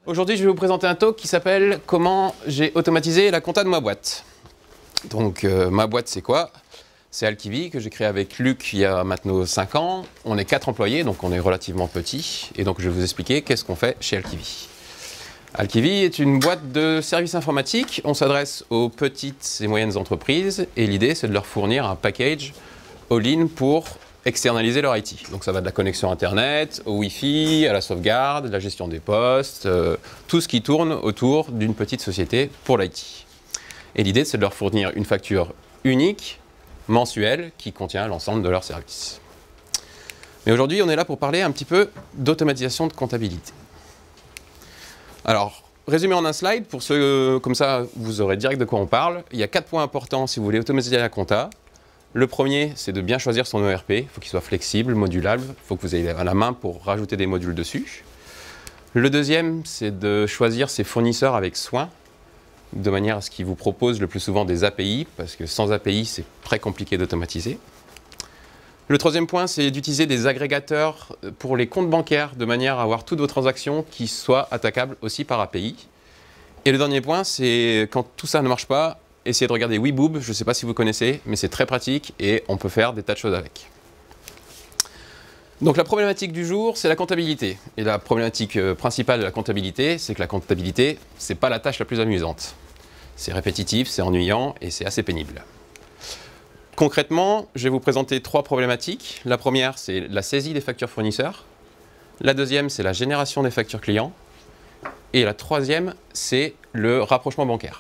Aujourd'hui, je vais vous présenter un talk qui s'appelle « Comment j'ai automatisé la compta de ma boîte ». Donc, ma boîte, c'est quoi? C'est Alkivi, que j'ai créé avec Luc il y a maintenant 5 ans. On est 4 employés, donc on est relativement petit. Et donc, je vais vous expliquer qu'est-ce qu'on fait chez Alkivi. Alkivi est une boîte de services informatiques. On s'adresse aux petites et moyennes entreprises. Et l'idée, c'est de leur fournir un package all-in pour externaliser leur IT. Donc ça va de la connexion Internet, au Wi-Fi, à la sauvegarde, la gestion des postes, tout ce qui tourne autour d'une petite société pour l'IT. Et l'idée, c'est de leur fournir une facture unique, mensuelle, qui contient l'ensemble de leurs services. Mais aujourd'hui, on est là pour parler un petit peu d'automatisation de comptabilité. Alors, résumé en un slide, pour ceux comme ça, vous aurez direct de quoi on parle. Il y a 4 points importants si vous voulez automatiser la compta. Le premier, c'est de bien choisir son ERP. Il faut qu'il soit flexible, modulable. Il faut que vous ayez à la main pour rajouter des modules dessus. Le deuxième, c'est de choisir ses fournisseurs avec soin, de manière à ce qu'ils vous proposent le plus souvent des API, parce que sans API, c'est très compliqué d'automatiser. Le troisième point, c'est d'utiliser des agrégateurs pour les comptes bancaires, de manière à avoir toutes vos transactions qui soient attaquables aussi par API. Et le dernier point, c'est quand tout ça ne marche pas, essayez de regarder Weeboob, je ne sais pas si vous connaissez, mais c'est très pratique et on peut faire des tas de choses avec. Donc la problématique du jour, c'est la comptabilité. Et la problématique principale de la comptabilité, c'est que la comptabilité, ce n'est pas la tâche la plus amusante. C'est répétitif, c'est ennuyant et c'est assez pénible. Concrètement, je vais vous présenter 3 problématiques. La première, c'est la saisie des factures fournisseurs. La deuxième, c'est la génération des factures clients. Et la troisième, c'est le rapprochement bancaire.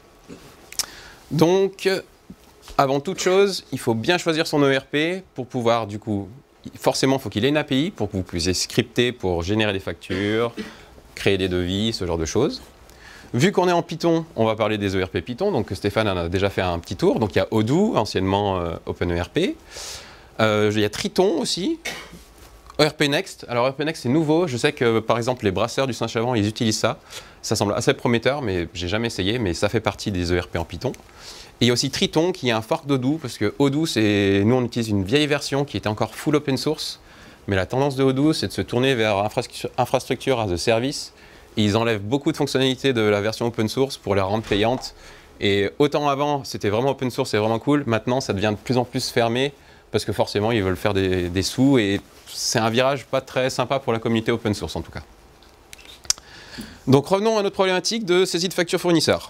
Donc, avant toute chose, il faut bien choisir son ERP pour pouvoir, du coup, forcément, il faut qu'il ait une API pour que vous puissiez scripter pour générer des factures, créer des devis, ce genre de choses. Vu qu'on est en Python, on va parler des ERP Python, donc Stéphane en a déjà fait un petit tour. Donc il y a Odoo, anciennement OpenERP. Il y a Triton aussi. ERP Next. Alors ERP Next, c'est nouveau. Je sais que, par exemple, les brasseurs du Saint-Chavant, ils utilisent ça. Ça semble assez prometteur, mais j'ai jamais essayé, mais ça fait partie des ERP en Python. Et il y a aussi Triton, qui est un fork d'Odoo, parce que Odoo, nous, on utilise une vieille version qui était encore full open source. Mais la tendance de Odoo, c'est de se tourner vers infrastructure as a service. Et ils enlèvent beaucoup de fonctionnalités de la version open source pour les rendre payantes. Et autant avant, c'était vraiment open source et vraiment cool. Maintenant, ça devient de plus en plus fermé, parce que forcément, ils veulent faire des sous. Et c'est un virage pas très sympa pour la communauté open source, en tout cas. Donc revenons à notre problématique de saisie de factures fournisseurs.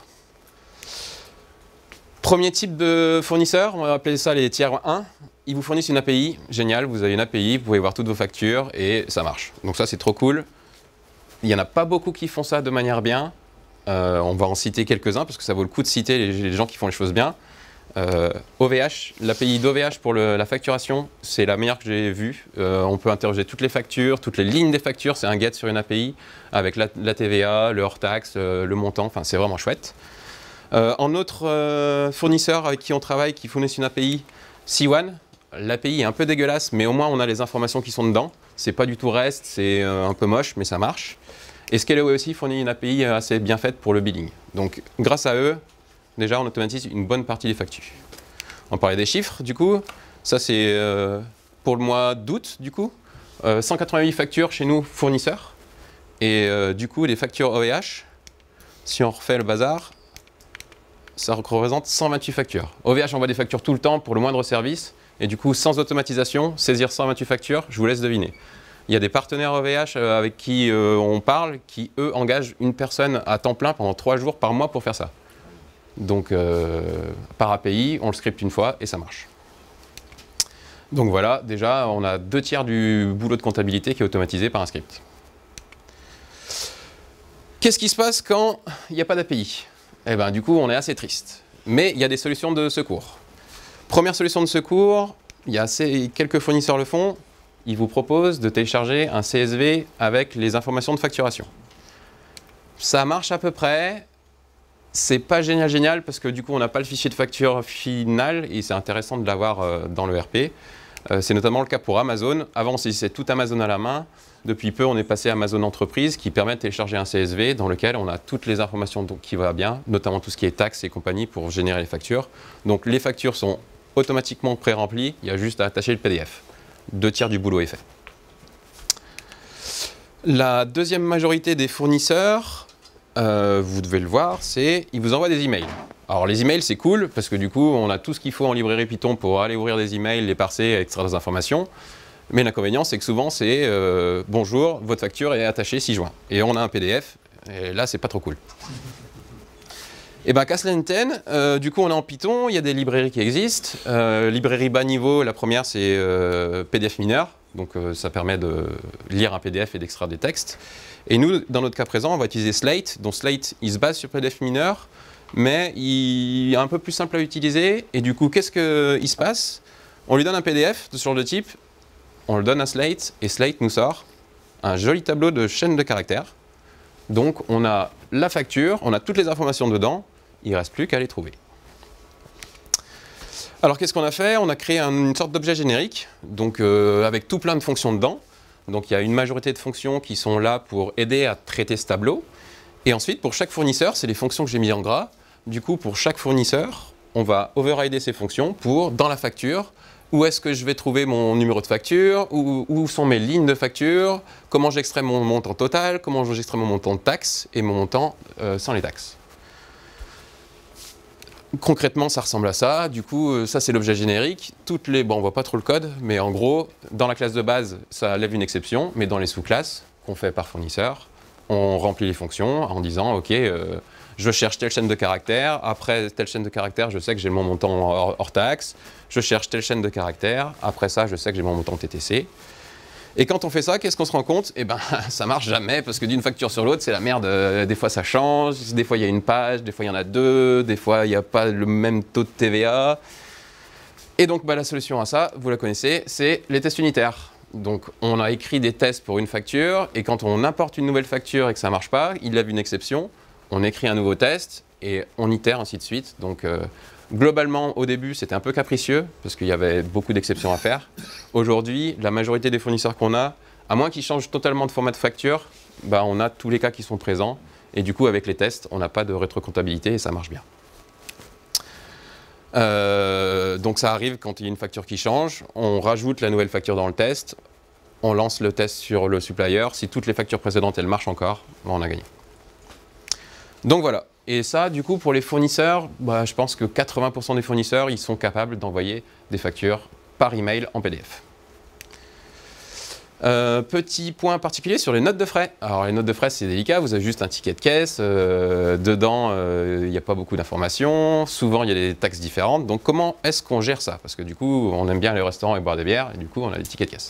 Premier type de fournisseur, on va appeler ça les tiers 1. Ils vous fournissent une API, génial, vous avez une API, vous pouvez voir toutes vos factures et ça marche. Donc ça, c'est trop cool. Il n'y en a pas beaucoup qui font ça de manière bien. On va en citer quelques-uns parce que ça vaut le coup de citer les gens qui font les choses bien. OVH, l'API d'OVH pour la facturation, c'est la meilleure que j'ai vue. On peut interroger toutes les factures, toutes les lignes des factures, c'est un get sur une API avec la TVA, le hors-taxe, le montant, enfin c'est vraiment chouette. En autre fournisseur avec qui on travaille, qui fournissent une API, C1, l'API est un peu dégueulasse, mais au moins on a les informations qui sont dedans. C'est pas du tout REST, c'est un peu moche, mais ça marche. Et Scaleway aussi fournit une API assez bien faite pour le billing. Donc grâce à eux, déjà on automatise une bonne partie des factures. On parlait des chiffres, du coup. Ça c'est pour le mois d'août, du coup. 188 factures chez nous, fournisseurs. Et du coup, les factures OVH, si on refait le bazar, ça représente 128 factures. OVH envoie des factures tout le temps pour le moindre service. Et du coup, sans automatisation, saisir 128 factures, je vous laisse deviner. Il y a des partenaires OVH avec qui on parle, qui, eux, engagent une personne à temps plein pendant 3 jours par mois pour faire ça. Donc, par API, on le scripte une fois et ça marche. Donc voilà, déjà, on a 2 tiers du boulot de comptabilité qui est automatisé par un script. Qu'est-ce qui se passe quand il n'y a pas d'API? Eh bien, du coup, on est assez triste. Mais il y a des solutions de secours. Première solution de secours, il y a quelques fournisseurs le font. Ils vous proposent de télécharger un CSV avec les informations de facturation. Ça marche à peu près. C'est pas génial parce que du coup, on n'a pas le fichier de facture final et c'est intéressant de l'avoir dans l'ERP. C'est notamment le cas pour Amazon. Avant, on saisissait tout Amazon à la main. Depuis peu, on est passé à Amazon Entreprise qui permet de télécharger un CSV dans lequel on a toutes les informations qui vont bien, notamment tout ce qui est taxes et compagnie pour générer les factures. Donc les factures sont automatiquement pré-remplies, il y a juste à attacher le PDF. 2 tiers du boulot est fait. La deuxième majorité des fournisseurs, vous devez le voir, c'est ils vous envoient des emails. Alors les emails c'est cool parce que du coup on a tout ce qu'il faut en librairie Python pour aller ouvrir des emails, les parser, extraire des informations. Mais l'inconvénient c'est que souvent c'est bonjour, votre facture est attachée 6 juin. Et on a un PDF, et là c'est pas trop cool. Et bien qu'à cela ne tienne, du coup on est en Python, il y a des librairies qui existent. Librairie bas niveau, la première c'est PDF Miner, donc ça permet de lire un PDF et d'extraire des textes. Et nous, dans notre cas présent, on va utiliser Slate. Donc Slate, il se base sur PDF Miner, mais il est un peu plus simple à utiliser. Et du coup, qu'est-ce qu'il se passe? On lui donne un PDF de ce genre de type, on le donne à Slate, et Slate nous sort un joli tableau de chaîne de caractères. Donc on a la facture, on a toutes les informations dedans, il ne reste plus qu'à les trouver. Alors qu'est-ce qu'on a fait? On a créé une sorte d'objet générique, donc avec tout plein de fonctions dedans. Donc il y a une majorité de fonctions qui sont là pour aider à traiter ce tableau. Et ensuite, pour chaque fournisseur, c'est les fonctions que j'ai mis en gras. Du coup, pour chaque fournisseur, on va overrider ces fonctions pour, dans la facture, où est-ce que je vais trouver mon numéro de facture, où sont mes lignes de facture, comment j'extrais mon montant total, comment j'extrais mon montant de taxes et mon montant sans les taxes. Concrètement, ça ressemble à ça. Du coup, ça, c'est l'objet générique. Bon, on ne voit pas trop le code, mais en gros, dans la classe de base, ça lève une exception, mais dans les sous-classes qu'on fait par fournisseur, on remplit les fonctions en disant, OK, je cherche telle chaîne de caractères. Après telle chaîne de caractères, je sais que j'ai mon montant hors taxe. Je cherche telle chaîne de caractères. Après ça, je sais que j'ai mon montant TTC. Et quand on fait ça, qu'est-ce qu'on se rend compte? Eh ben, ça marche jamais parce que d'une facture sur l'autre, c'est la merde. Des fois, ça change. Des fois, il y a une page. Des fois, il y en a deux. Des fois, il n'y a pas le même taux de TVA. Et donc, la solution à ça, vous la connaissez, c'est les tests unitaires. Donc, on a écrit des tests pour une facture. Et quand on importe une nouvelle facture et que ça ne marche pas, il lève une exception. On écrit un nouveau test et on itère, ainsi de suite. Donc, globalement, au début, c'était un peu capricieux parce qu'il y avait beaucoup d'exceptions à faire. Aujourd'hui, la majorité des fournisseurs qu'on a, à moins qu'ils changent totalement de format de facture, on a tous les cas qui sont présents. Et du coup, avec les tests, on n'a pas de rétrocomptabilité et ça marche bien. Donc ça arrive quand il y a une facture qui change, on rajoute la nouvelle facture dans le test, on lance le test sur le supplier. Si toutes les factures précédentes, elles marchent encore, on a gagné. Donc voilà. Et ça, du coup, pour les fournisseurs, je pense que 80% des fournisseurs, ils sont capables d'envoyer des factures par email en PDF. Petit point particulier sur les notes de frais. Alors les notes de frais, c'est délicat, vous avez juste un ticket de caisse, dedans, il n'y a pas beaucoup d'informations, souvent il y a des taxes différentes. Donc comment est-ce qu'on gère ça? Parce que du coup, on aime bien aller au restaurant et boire des bières, et du coup, on a des tickets de caisse.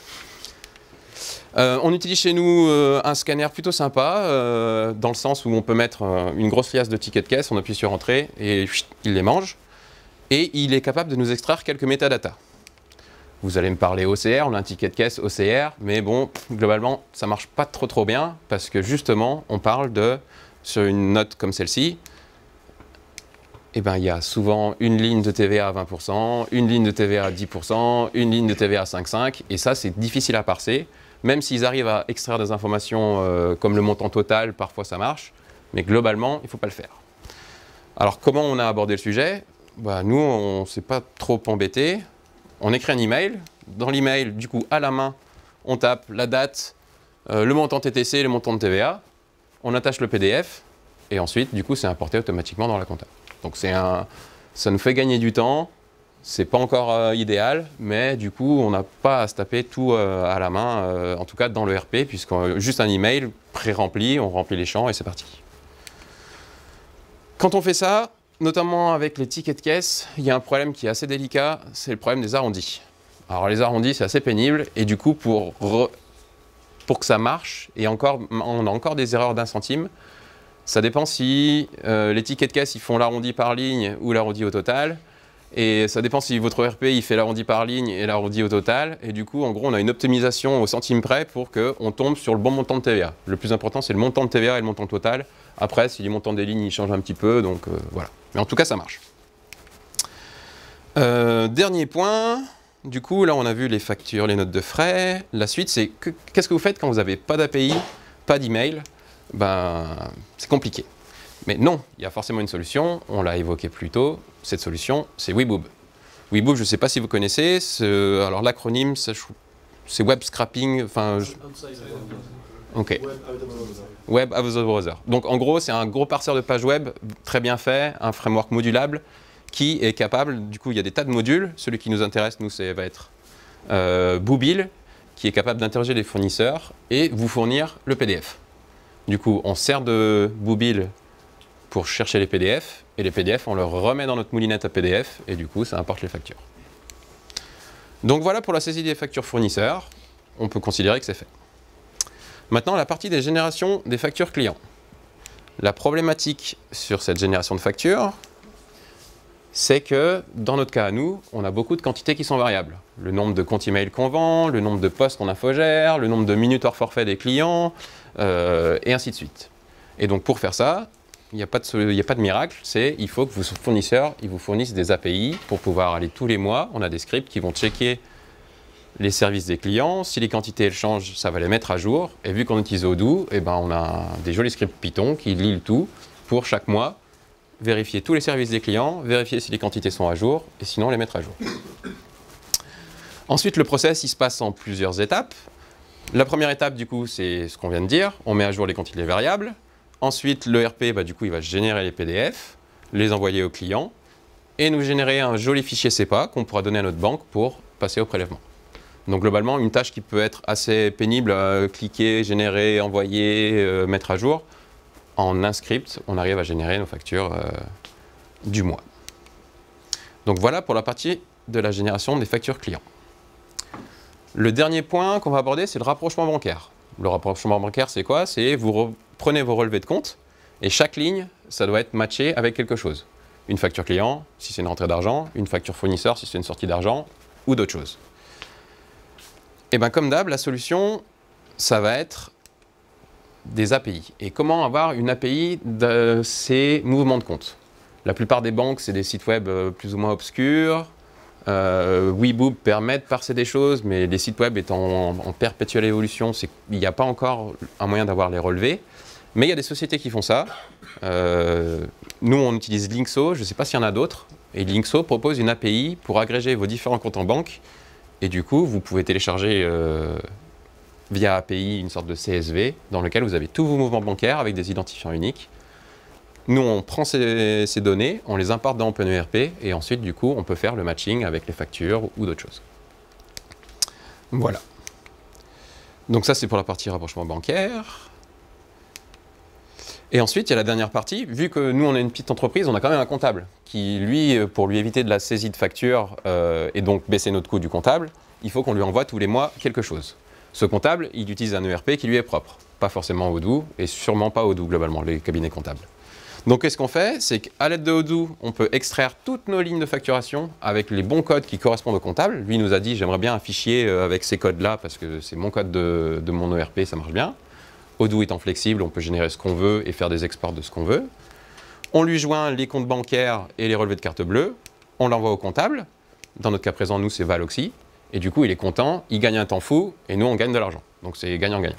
On utilise chez nous un scanner plutôt sympa, dans le sens où on peut mettre une grosse liasse de tickets de caisse, on appuie sur Entrée et il les mange. Et il est capable de nous extraire quelques métadatas. Vous allez me parler OCR, on a un ticket de caisse OCR, mais bon, globalement, ça ne marche pas trop bien parce que justement, on parle de, sur une note comme celle-ci, il y a souvent une ligne de TVA à 20%, une ligne de TVA à 10%, une ligne de TVA à 5,5%, et ça, c'est difficile à parser. Même s'ils arrivent à extraire des informations comme le montant total, parfois ça marche, mais globalement, il ne faut pas le faire. Alors, comment on a abordé le sujet? Nous, on ne s'est pas trop embêté. On écrit un email. Dans l'email, du coup, à la main, on tape la date, le montant TTC, le montant de TVA. On attache le PDF, et ensuite, du coup, c'est importé automatiquement dans la compta. Donc, ça nous fait gagner du temps. C'est pas encore idéal, mais du coup, on n'a pas à se taper tout à la main, en tout cas dans le RP, puisqu'on juste un email pré-rempli, on remplit les champs et c'est parti. Quand on fait ça, notamment avec les tickets de caisse, il y a un problème qui est assez délicat, c'est le problème des arrondis. Alors les arrondis, c'est assez pénible, et du coup, pour que ça marche, et encore, on a encore des erreurs d'1 centime, ça dépend si les tickets de caisse, ils font l'arrondi par ligne ou l'arrondi au total. Et ça dépend si votre ERP il fait l'arrondi par ligne et l'arrondi au total. Et du coup, en gros, on a une optimisation au centime près pour qu'on tombe sur le bon montant de TVA. Le plus important, c'est le montant de TVA et le montant total. Après, si les montants des lignes ils changent un petit peu, donc voilà. Mais en tout cas, ça marche. Dernier point. Du coup, là, on a vu les factures, les notes de frais. La suite, c'est qu'est-ce que vous faites quand vous n'avez pas d'API, pas d'email? C'est compliqué. Mais non, il y a forcément une solution, on l'a évoqué plus tôt, cette solution, c'est Weeboob. Weeboob, je ne sais pas si vous connaissez, alors l'acronyme, c'est Web Scrapping, Ok. Web as a browser. Donc en gros, c'est un gros parseur de page web très bien fait, un framework modulable qui est capable, du coup il y a des tas de modules. Celui qui nous intéresse, nous, va être Boobil, qui est capable d'interroger les fournisseurs et vous fournir le PDF. Du coup, on sert de Boobil pour chercher les PDF, et les PDF, on le remet dans notre moulinette à PDF, et du coup, ça importe les factures. Donc voilà pour la saisie des factures fournisseurs, on peut considérer que c'est fait. Maintenant, la partie des générations des factures clients. La problématique sur cette génération de factures, c'est que, dans notre cas à nous, on a beaucoup de quantités qui sont variables. Le nombre de comptes email qu'on vend, le nombre de postes qu'on infogère, le nombre de minutes hors forfait des clients, et ainsi de suite. Et donc pour faire ça, il n'y a pas de miracle, il faut que vos fournisseurs ils vous fournissent des API pour pouvoir aller tous les mois. On a des scripts qui vont checker les services des clients. Si les quantités elles changent, ça va les mettre à jour. Et vu qu'on utilise Odoo, eh ben, on a des jolis scripts Python qui lisent le tout pour chaque mois, vérifier tous les services des clients, vérifier si les quantités sont à jour et sinon les mettre à jour. Ensuite, le process il se passe en plusieurs étapes. La première étape, du coup, c'est ce qu'on vient de dire. On met à jour les quantités variables. Ensuite, l'ERP, du coup, il va générer les PDF, les envoyer au client et nous générer un joli fichier CEPA qu'on pourra donner à notre banque pour passer au prélèvement. Donc, globalement, une tâche qui peut être assez pénible à cliquer, générer, envoyer, mettre à jour. En un script, on arrive à générer nos factures du mois. Donc, voilà pour la partie de la génération des factures clients. Le dernier point qu'on va aborder, c'est le rapprochement bancaire. Le rapprochement bancaire, c'est quoi? C'est vous prenez vos relevés de compte et chaque ligne, ça doit être matché avec quelque chose. Une facture client, si c'est une rentrée d'argent, une facture fournisseur, si c'est une sortie d'argent, ou d'autres choses. Et bien comme d'hab, la solution, ça va être des API. Et comment avoir une API de ces mouvements de compte? La plupart des banques, c'est des sites web plus ou moins obscurs. Weeboob permet de parser des choses, mais les sites web étant en perpétuelle évolution, il n'y a pas encore un moyen d'avoir les relevés. Mais il y a des sociétés qui font ça. Nous, on utilise Linkso, je ne sais pas s'il y en a d'autres. Et Linkso propose une API pour agréger vos différents comptes en banque. Et du coup, vous pouvez télécharger via API une sorte de CSV dans lequel vous avez tous vos mouvements bancaires avec des identifiants uniques. Nous, on prend ces données, on les importe dans OpenERP et ensuite, du coup, on peut faire le matching avec les factures ou d'autres choses. Voilà. Donc ça, c'est pour la partie rapprochement bancaire. Et ensuite, il y a la dernière partie. Vu que nous, on est une petite entreprise, on a quand même un comptable qui, lui, pour lui éviter de la saisie de factures et donc baisser notre coût du comptable, il faut qu'on lui envoie tous les mois quelque chose. Ce comptable, il utilise un ERP qui lui est propre. Pas forcément Odoo et sûrement pas Odoo, globalement, les cabinets comptables. Donc, qu'est-ce qu'on fait? C'est qu'à l'aide de Odoo, on peut extraire toutes nos lignes de facturation avec les bons codes qui correspondent au comptable. Lui nous a dit, j'aimerais bien un fichier avec ces codes-là parce que c'est mon code de mon ERP, ça marche bien. Odoo étant flexible, on peut générer ce qu'on veut et faire des exports de ce qu'on veut. On lui joint les comptes bancaires et les relevés de carte bleue. On l'envoie au comptable. Dans notre cas présent, nous, c'est Valoxy. Et du coup, il est content, il gagne un temps fou et nous, on gagne de l'argent. Donc, c'est gagnant-gagnant.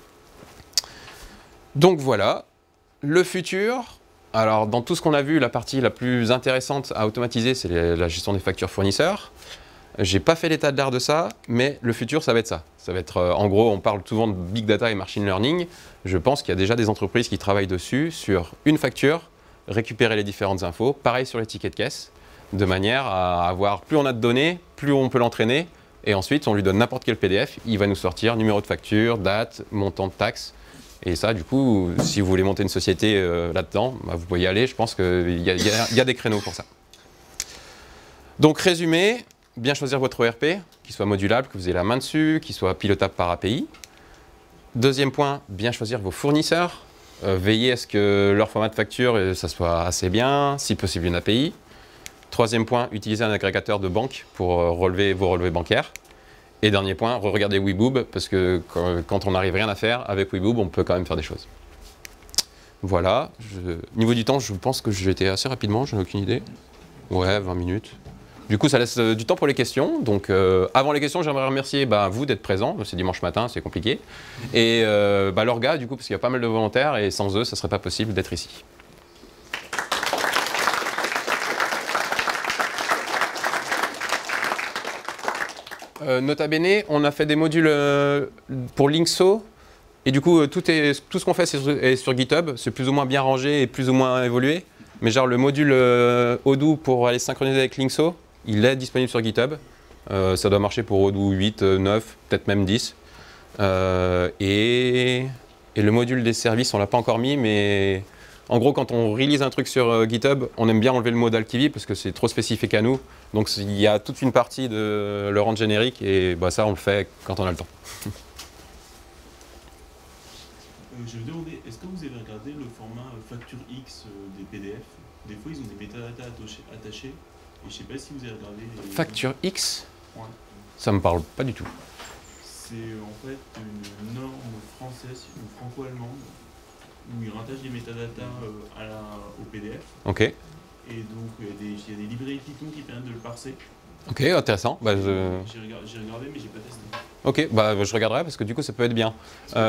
Donc, voilà. Le futur... Alors, dans tout ce qu'on a vu, la partie la plus intéressante à automatiser, c'est la gestion des factures fournisseurs. J'ai pas fait l'état de l'art de ça, mais le futur, ça va être ça. Ça va être, en gros, on parle souvent de big data et machine learning. Je pense qu'il y a déjà des entreprises qui travaillent dessus, sur une facture, récupérer les différentes infos. Pareil sur les tickets de caisse, de manière à avoir, plus on a de données, plus on peut l'entraîner. Et ensuite, on lui donne n'importe quel PDF, il va nous sortir numéro de facture, date, montant de taxe. Et ça, du coup, si vous voulez monter une société là-dedans, vous pouvez y aller. Je pense qu'il y a des créneaux pour ça. Donc, résumé, bien choisir votre ERP, qu'il soit modulable, que vous ayez la main dessus, qu'il soit pilotable par API. Deuxième point, bien choisir vos fournisseurs. Veillez à ce que leur format de facture, ça soit assez bien, si possible une API. Troisième point, utilisez un agrégateur de banque pour relever vos relevés bancaires. Et dernier point, regardez Weeboob, parce que quand on n'arrive rien à faire, avec Weeboob, on peut quand même faire des choses. Voilà. Niveau du temps, je pense que j'ai été assez rapidement, je n'ai aucune idée. Ouais, 20 minutes. Du coup, ça laisse du temps pour les questions. Donc, avant les questions, j'aimerais remercier vous d'être présent. C'est dimanche matin, c'est compliqué. Et l'orga, du coup, parce qu'il y a pas mal de volontaires, et sans eux, ça ne serait pas possible d'être ici. Nota bene, on a fait des modules pour Linkso Et du coup, tout ce qu'on fait est sur GitHub. C'est plus ou moins bien rangé et plus ou moins évolué. Mais genre le module Odoo pour aller synchroniser avec Linkso, il est disponible sur GitHub. Ça doit marcher pour Odoo 8, 9, peut-être même 10. Et le module des services, on ne l'a pas encore mis, mais en gros, quand on release un truc sur GitHub, on aime bien enlever le mode Alkivi parce que c'est trop spécifique à nous. Donc il y a toute une partie de le rendre générique et bah, ça, on le fait quand on a le temps. Je me demandais, est-ce que vous avez regardé le format facture X des PDF? Des fois, ils ont des métadatas attachés. Et je ne sais pas si vous avez regardé. Facture X? Ouais. Ça me parle pas du tout. C'est en fait une norme française ou franco-allemande où ils rattachent des métadatas au PDF. Ok. Et donc, il y a des librairies Python qui permettent de le parser. Ok, intéressant. Bah, J'ai regardé, mais j'ai pas testé. Ok, bah, je regarderai parce que du coup, ça peut être bien.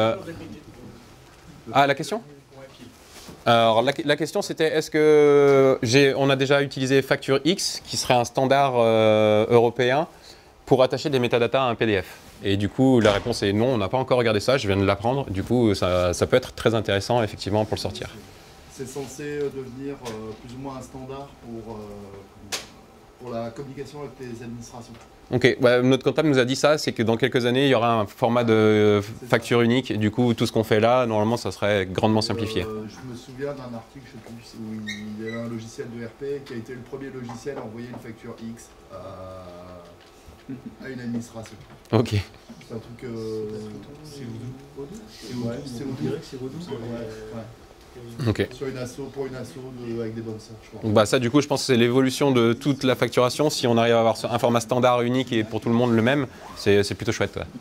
Ah, la question? Alors, la question, c'était est-ce que on a déjà utilisé Facture X, qui serait un standard européen, pour attacher des métadatas à un PDF? Et du coup, la réponse est non, on n'a pas encore regardé ça, je viens de l'apprendre. Du coup, ça peut être très intéressant, effectivement, pour le sortir. C'est censé devenir plus ou moins un standard pour la communication avec les administrations. Ok, ouais, notre comptable nous a dit ça, c'est que dans quelques années, il y aura un format de facture unique. Et du coup, tout ce qu'on fait là, normalement, ça serait grandement simplifié. Je me souviens d'un article, je sais plus, où il y avait un logiciel de RP qui a été le premier logiciel à envoyer une facture X à une administration. Ok. C'est un truc... C'est Odoo. C'est Odoo. Ok. Pour une asso avec des bonnes sœurs, je crois. Bah ça, du coup, je pense que c'est l'évolution de toute la facturation. Si on arrive à avoir un format standard unique et pour tout le monde le même, c'est plutôt chouette. Ouais.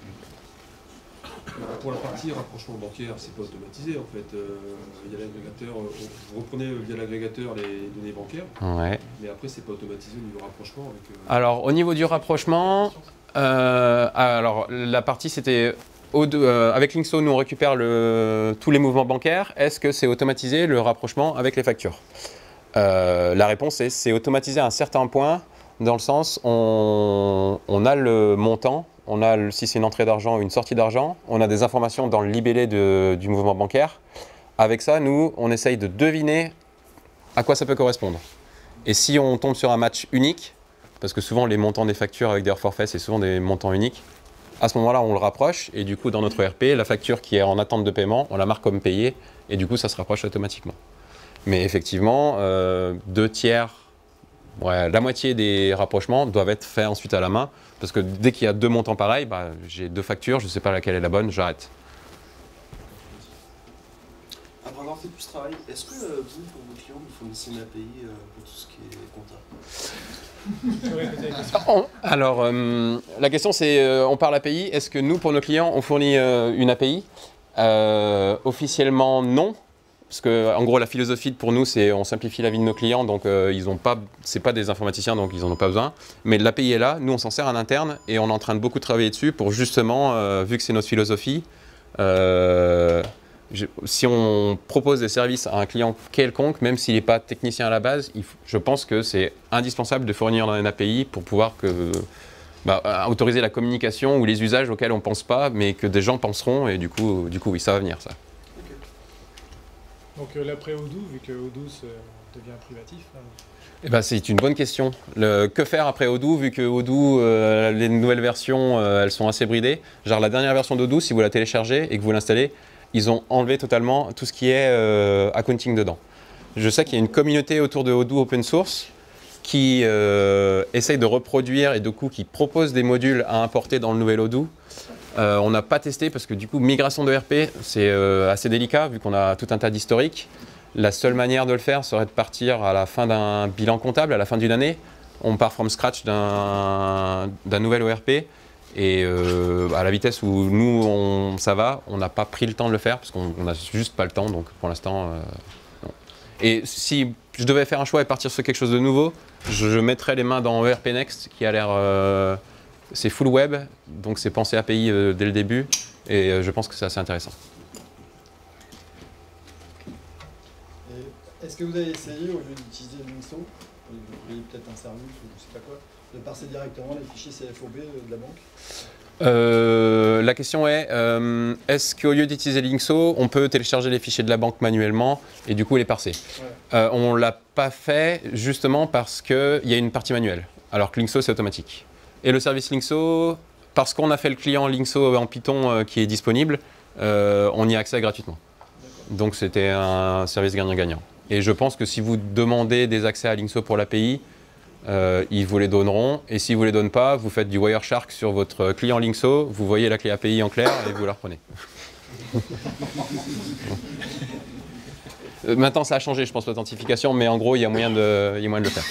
Pour la partie rapprochement bancaire, c'est pas automatisé en fait. Il y a l'agrégateur, vous reprenez via l'agrégateur les données bancaires, Ouais. mais après c'est pas automatisé au niveau rapprochement avec. Alors, au niveau du rapprochement, alors la partie c'était avec Linkso, nous on récupère tous les mouvements bancaires. Est-ce que c'est automatisé le rapprochement avec les factures? La réponse est c'est automatisé à un certain point, dans le sens on a le montant, on a si c'est une entrée d'argent ou une sortie d'argent, on a des informations dans le libellé du mouvement bancaire. Avec ça, nous, on essaye de deviner à quoi ça peut correspondre. Et si on tombe sur un match unique, parce que souvent les montants des factures avec des hors forfaits, c'est souvent des montants uniques, à ce moment-là, on le rapproche et du coup, dans notre ERP, la facture qui est en attente de paiement, on la marque comme payée et du coup, ça se rapproche automatiquement. Mais effectivement, 2/3, la moitié des rapprochements doivent être faits ensuite à la main parce que dès qu'il y a deux montants pareils, bah, j'ai deux factures, je ne sais pas laquelle est la bonne, j'arrête. Après avoir fait tout ce travail, est-ce que vous, pour vos clients, vous fournissez une API pour tout ce qui est compta? Alors, la question c'est, on parle API, est-ce que nous, pour nos clients, on fournit une API? Officiellement, non. Parce que, en gros, la philosophie pour nous, c'est on simplifie la vie de nos clients, donc c'est pas des informaticiens, donc ils n'en ont pas besoin. Mais l'API est là, nous on s'en sert en interne et on est en train de beaucoup travailler dessus pour justement, vu que c'est notre philosophie, si on propose des services à un client quelconque, même s'il n'est pas technicien à la base, je pense que c'est indispensable de fournir une API pour pouvoir autoriser la communication ou les usages auxquels on ne pense pas, mais que des gens penseront, et du coup oui, ça va venir ça. Donc l'après-Odoo, vu que Odoo devient privatif. Eh ben, c'est une bonne question. Que faire après Odoo, vu que Odoo, les nouvelles versions, elles sont assez bridées. Genre la dernière version d'Odoo, si vous la téléchargez et que vous l'installez, ils ont enlevé totalement tout ce qui est accounting dedans. Je sais qu'il y a une communauté autour de Odoo open source qui essaye de reproduire et du coup qui propose des modules à importer dans le nouvel Odoo. On n'a pas testé parce que du coup, migration de RP, c'est assez délicat vu qu'on a tout un tas d'historiques. La seule manière de le faire serait de partir à la fin d'un bilan comptable, à la fin d'une année. On part from scratch d'un nouvel ERP. Et à la vitesse où nous, ça va, on n'a pas pris le temps de le faire parce qu'on n'a juste pas le temps. Donc pour l'instant, non. Et si je devais faire un choix et partir sur quelque chose de nouveau, je mettrais les mains dans ERP Next qui a l'air... c'est full web, donc c'est pensé API dès le début, et je pense que c'est assez intéressant. Est-ce que vous avez essayé, au lieu d'utiliser Linkso, vous voyez peut-être un service ou je ne sais pas quoi, de parser directement les fichiers CFOB de la banque? La question est, est-ce qu'au lieu d'utiliser Linkso, on peut télécharger les fichiers de la banque manuellement et du coup les parser? On ne l'a pas fait justement parce qu'il y a une partie manuelle, alors que Linkso c'est automatique. Et le service Linkso, parce qu'on a fait le client Linkso en Python qui est disponible, on y a accès gratuitement. Donc c'était un service gagnant-gagnant. Et je pense que si vous demandez des accès à Linkso pour l'API, ils vous les donneront. Et s'ils ne vous les donnent pas, vous faites du Wireshark sur votre client Linkso, vous voyez la clé API en clair et vous la reprenez. Maintenant, ça a changé, je pense, l'authentification, mais en gros, il y a moyen de le faire.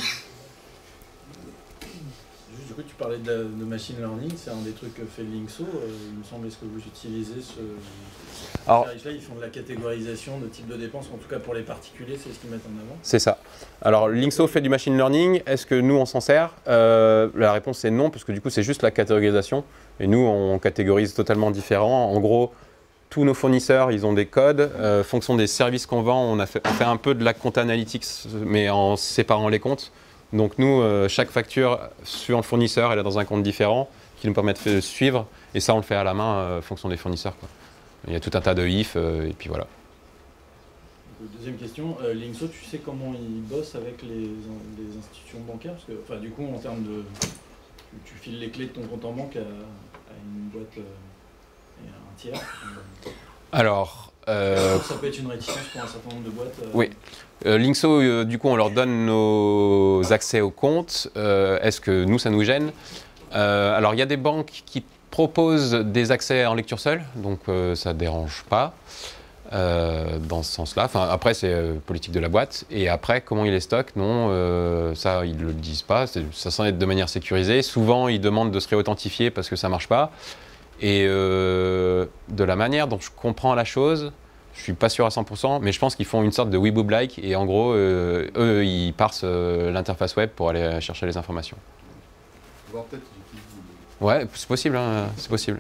Du coup, tu parlais de machine learning, c'est un des trucs que fait Linkso. Il me semble, est-ce que vous utilisez ce service-là? Ils font de la catégorisation de type de dépenses, en tout cas pour les particuliers, c'est ce qu'ils mettent en avant. C'est ça. Alors, Linkso fait du machine learning. Est-ce que nous, on s'en sert? La réponse est non, parce que du coup, c'est juste la catégorisation. Et nous, on catégorise totalement différent. En gros, tous nos fournisseurs, ils ont des codes. Fonction des services qu'on vend, on fait un peu de la compte analytics, mais en séparant les comptes. Donc nous, chaque facture suivant le fournisseur, elle est dans un compte différent qui nous permet de suivre. Et ça, on le fait à la main, fonction des fournisseurs, quoi. Il y a tout un tas de if, et puis voilà. Deuxième question, Linkso, tu sais comment ils bossent avec les institutions bancaires? Parce que, enfin, du coup, en termes de... Tu files les clés de ton compte en banque à une boîte et à un tiers. Alors... Ça peut être une réticence pour un certain nombre de boîtes. Oui. Linkso, du coup, on leur donne nos accès au compte. Est-ce que nous, ça nous gêne? Alors, il y a des banques qui proposent des accès en lecture seule, donc ça ne dérange pas dans ce sens-là. Enfin, après, c'est politique de la boîte. Et après, comment ils les stockent? Non, ça, ils ne le disent pas. Ça semble être de manière sécurisée. Souvent, ils demandent de se réauthentifier parce que ça ne marche pas. Et de la manière dont je comprends la chose, je ne suis pas sûr à 100%, mais je pense qu'ils font une sorte de Weeboob-like. Et en gros, eux, ils parsent l'interface web pour aller chercher les informations. Voir peut-être qu'ils utilisent. Ouais, c'est possible, hein, c'est possible.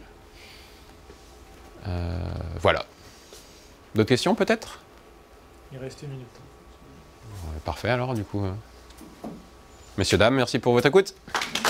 Voilà. D'autres questions peut-être? Il reste une minute. Ouais, parfait alors du coup. Messieurs, dames, merci pour votre écoute.